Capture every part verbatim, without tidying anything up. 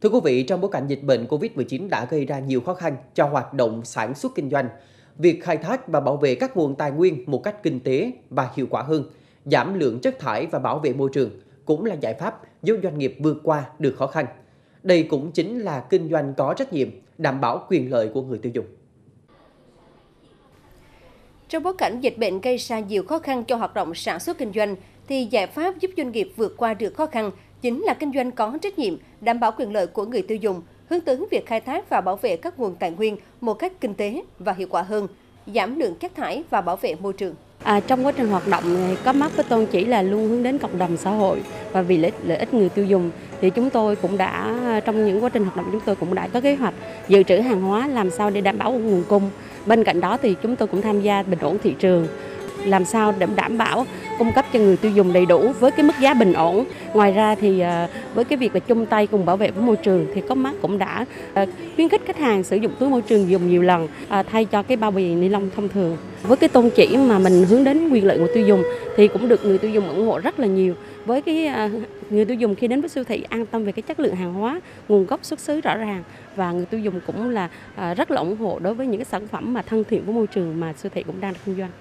Thưa quý vị, trong bối cảnh dịch bệnh Covid mười chín đã gây ra nhiều khó khăn cho hoạt động sản xuất kinh doanh, việc khai thác và bảo vệ các nguồn tài nguyên một cách kinh tế và hiệu quả hơn, giảm lượng chất thải và bảo vệ môi trường cũng là giải pháp giúp doanh nghiệp vượt qua được khó khăn. Đây cũng chính là kinh doanh có trách nhiệm, đảm bảo quyền lợi của người tiêu dùng. Trong bối cảnh dịch bệnh gây ra nhiều khó khăn cho hoạt động sản xuất kinh doanh, thì giải pháp giúp doanh nghiệp vượt qua được khó khăn chính là kinh doanh có trách nhiệm, đảm bảo quyền lợi của người tiêu dùng, hướng tới việc khai thác và bảo vệ các nguồn tài nguyên một cách kinh tế và hiệu quả hơn, giảm lượng chất thải và bảo vệ môi trường. À, trong quá trình hoạt động này, có mắc với tôn chỉ là luôn hướng đến cộng đồng xã hội và vì lợi, lợi ích người tiêu dùng, thì chúng tôi cũng đã trong những quá trình hoạt động chúng tôi cũng đã có kế hoạch dự trữ hàng hóa làm sao để đảm bảo nguồn cung. Bên cạnh đó thì chúng tôi cũng tham gia bình ổn thị trường, làm sao để đảm bảo cung cấp cho người tiêu dùng đầy đủ với cái mức giá bình ổn. Ngoài ra thì với cái việc là chung tay cùng bảo vệ với môi trường thì Coopmart cũng đã khuyến khích khách hàng sử dụng túi môi trường dùng nhiều lần thay cho cái bao bì ni lông thông thường. Với cái tôn chỉ mà mình hướng đến quyền lợi người tiêu dùng thì cũng được người tiêu dùng ủng hộ rất là nhiều. Với cái người tiêu dùng khi đến với siêu thị an tâm về cái chất lượng hàng hóa, nguồn gốc xuất xứ rõ ràng, và người tiêu dùng cũng là rất là ủng hộ đối với những cái sản phẩm mà thân thiện với môi trường mà siêu thị cũng đang kinh doanh.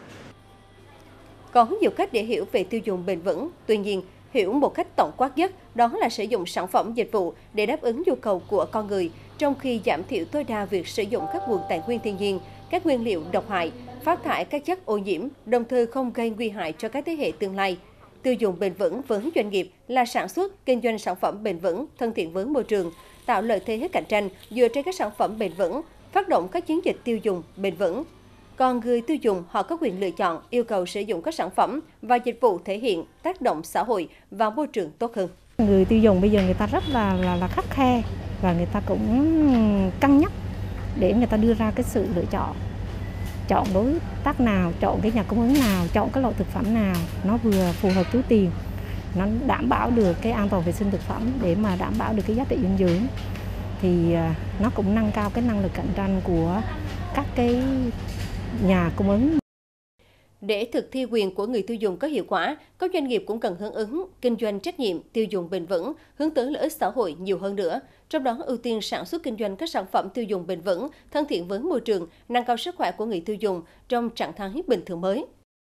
Có nhiều cách để hiểu về tiêu dùng bền vững, tuy nhiên, hiểu một cách tổng quát nhất đó là sử dụng sản phẩm dịch vụ để đáp ứng nhu cầu của con người, trong khi giảm thiểu tối đa việc sử dụng các nguồn tài nguyên thiên nhiên, các nguyên liệu độc hại, phát thải các chất ô nhiễm, đồng thời không gây nguy hại cho các thế hệ tương lai. Tiêu dùng bền vững với doanh nghiệp là sản xuất, kinh doanh sản phẩm bền vững, thân thiện với môi trường, tạo lợi thế cạnh tranh dựa trên các sản phẩm bền vững, phát động các chiến dịch tiêu dùng bền vững. Còn người tiêu dùng họ có quyền lựa chọn, yêu cầu sử dụng các sản phẩm và dịch vụ thể hiện tác động xã hội và môi trường tốt hơn. Người tiêu dùng bây giờ người ta rất là là, là khắt khe và người ta cũng cân nhắc để người ta đưa ra cái sự lựa chọn. Chọn đối tác nào, chọn cái nhà cung ứng nào, chọn cái loại thực phẩm nào nó vừa phù hợp túi tiền, nó đảm bảo được cái an toàn vệ sinh thực phẩm để mà đảm bảo được cái giá trị dinh dưỡng, thì nó cũng nâng cao cái năng lực cạnh tranh của các cái nhà cung ứng. Để thực thi quyền của người tiêu dùng có hiệu quả, các doanh nghiệp cũng cần hướng ứng kinh doanh trách nhiệm, tiêu dùng bền vững, hướng tới lợi ích xã hội nhiều hơn nữa. Trong đó ưu tiên sản xuất kinh doanh các sản phẩm tiêu dùng bền vững, thân thiện với môi trường, nâng cao sức khỏe của người tiêu dùng trong trạng thái bình thường mới.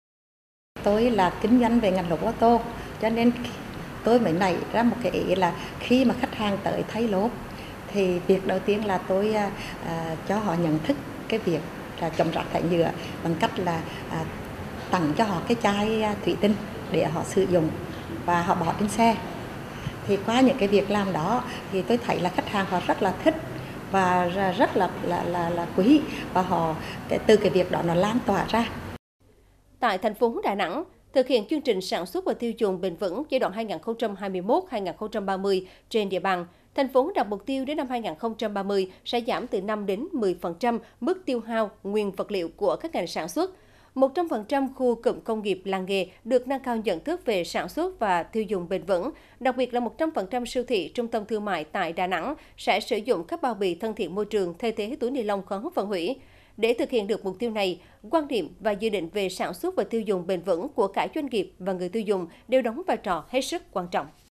Tôi là kinh doanh về ngành lốp ô tô, cho nên tôi mới nảy ra một cái ý là khi mà khách hàng tới thay lốp thì việc đầu tiên là tôi à, cho họ nhận thức cái việc là chống rác thải nhựa bằng cách là à, tặng cho họ cái chai thủy tinh để họ sử dụng và họ bỏ trên xe. Thì qua những cái việc làm đó thì tôi thấy là khách hàng họ rất là thích và rất là là là, là quý, và họ cái, từ cái việc đó nó lan tỏa ra. Tại thành phố Đà Nẵng, thực hiện chương trình sản xuất và tiêu dùng bền vững giai đoạn hai nghìn không trăm hai mươi mốt đến hai nghìn không trăm ba mươi trên địa bàn, thành phố đặt mục tiêu đến năm hai nghìn không trăm ba mươi sẽ giảm từ năm đến mười phần trăm mức tiêu hao nguyên vật liệu của các ngành sản xuất. một trăm phần trăm khu cụm công nghiệp làng nghề được nâng cao nhận thức về sản xuất và tiêu dùng bền vững. Đặc biệt là một trăm phần trăm siêu thị, trung tâm thương mại tại Đà Nẵng sẽ sử dụng các bao bì thân thiện môi trường thay thế túi ni lông khó phân hủy. Để thực hiện được mục tiêu này, quan điểm và dự định về sản xuất và tiêu dùng bền vững của cả doanh nghiệp và người tiêu dùng đều đóng vai trò hết sức quan trọng.